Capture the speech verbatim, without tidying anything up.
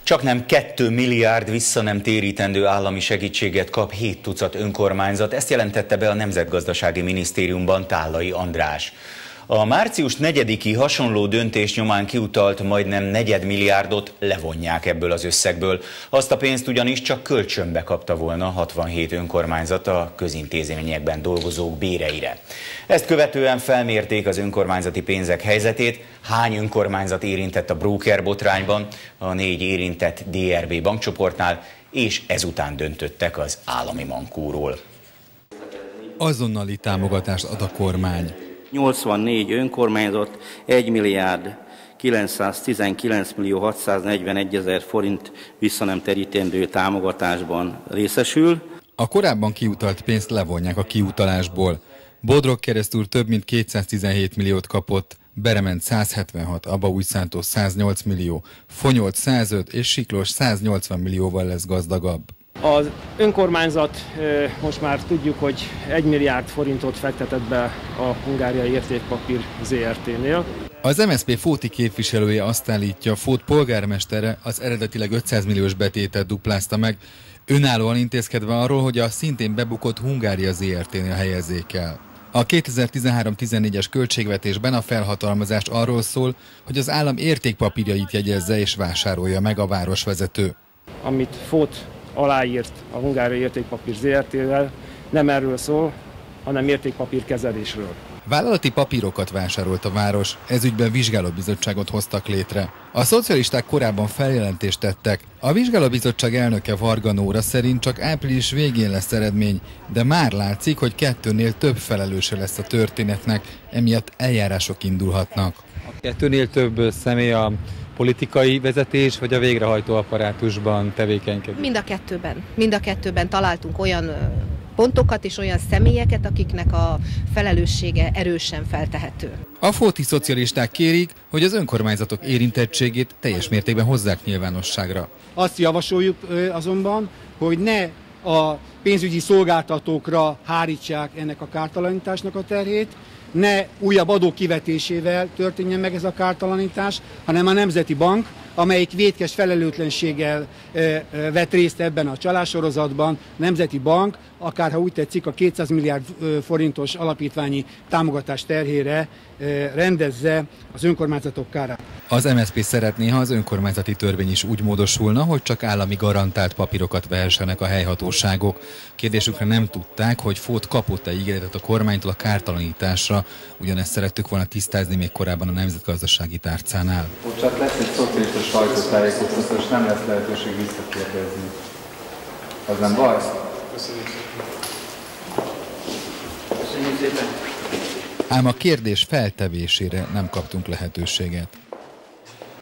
Csaknem kettő milliárd vissza nem térítendő állami segítséget kap hét tucat önkormányzat, ezt jelentette be a Nemzetgazdasági Minisztériumban Tállai András. A március negyediki hasonló döntés nyomán kiutalt majdnem negyedmilliárdot levonják ebből az összegből. Azt a pénzt ugyanis csak kölcsönbe kapta volna hatvanhét önkormányzat a közintézményekben dolgozók béreire. Ezt követően felmérték az önkormányzati pénzek helyzetét, hány önkormányzat érintett a bróker botrányban, a négy érintett dé er bé bankcsoportnál, és ezután döntöttek az állami mankóról. Azonnali támogatást ad a kormány. nyolcvannégy önkormányzat egy milliárd kilencszáztizenkilenc millió hatszáznegyvenegy ezer forint visszanemterítendő támogatásban részesül. A korábban kiutalt pénzt levonják a kiutalásból. Bodrog Keresztúr több mint kétszáztizenhét milliót kapott, Berement száz hetvenhat, Abaújszántó száznyolc millió, Fonyolt százöt és Siklós száznyolcvan millióval lesz gazdagabb. Az önkormányzat most már tudjuk, hogy egy milliárd forintot fektetett be a Hungáriai Értékpapír zé er té-nél. Az em es zé pé Fóti képviselője azt állítja, Fót polgármestere az eredetileg ötszáz milliós betétet duplázta meg, önállóan intézkedve arról, hogy a szintén bebukott Hungária zé er té-nél helyezzék el. A kétezer-tizenhárom tizennégyes költségvetésben a felhatalmazás arról szól, hogy az állam értékpapírjait jegyezze és vásárolja meg a városvezető. Amit Fót aláírt a Hungáriai Értékpapír zé er té-vel, nem erről szól, hanem értékpapír kezelésről. Vállalati papírokat vásárolt a város, ezügyben vizsgálóbizottságot hoztak létre. A szocialisták korábban feljelentést tettek. A vizsgálóbizottság elnöke Varga Nóra szerint csak április végén lesz eredmény, de már látszik, hogy kettőnél több felelőse lesz a történetnek, emiatt eljárások indulhatnak. A kettőnél több személy a politikai vezetés vagy a végrehajtó apparátusban tevékenykedik? Mind a kettőben. Mind a kettőben találtunk olyan pontokat és olyan személyeket, akiknek a felelőssége erősen feltehető. A fóti szocialisták kérik, hogy az önkormányzatok érintettségét teljes mértékben hozzák nyilvánosságra. Azt javasoljuk azonban, hogy ne a pénzügyi szolgáltatókra hárítsák ennek a kártalanításnak a terhét, ne újabb adók kivetésével történjen meg ez a kártalanítás, hanem a Nemzeti Bank, amelyik vétkes felelőtlenséggel vett részt ebben a csalássorozatban, Nemzeti Bank, akár ha úgy tetszik, a kétszáz milliárd forintos alapítványi támogatás terhére rendezze az önkormányzatok kárát. Az em es zé pé szeretné, ha az önkormányzati törvény is úgy módosulna, hogy csak állami garantált papírokat vehessenek a helyhatóságok. Kérdésükre nem tudták, hogy Fót kapott-e ígéretet a kormánytól a kártalanításra. Ugyanezt szerettük volna tisztázni még korábban a Nemzetgazdasági Tárcánál. Csak lesz egy szocialista sajtótájékoztató, és nem lesz lehetőség visszakérdezni. Az nem baj? Köszönjük szépen. Ám a kérdés feltevésére nem kaptunk lehetőséget.